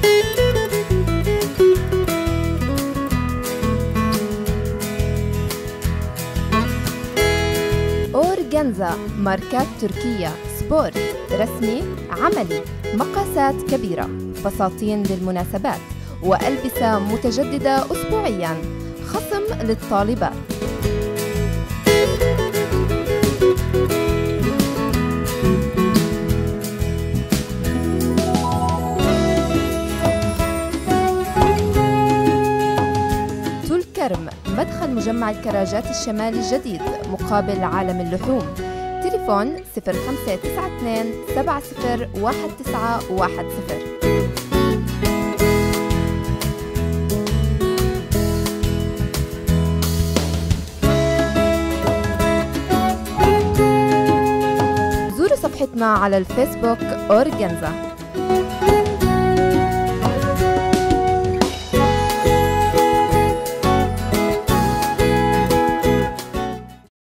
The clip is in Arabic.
أورغانزا، ماركات تركية، سبورت، رسمي، عملي، مقاسات كبيرة، فساتين للمناسبات، وألبسة متجددة أسبوعياً، خصم للطالبات. طول كرم، مدخل مجمع الكراجات الشمالي الجديد مقابل عالم اللحوم. تليفون 0592 701910. زوروا صفحتنا على الفيسبوك أورغانزا.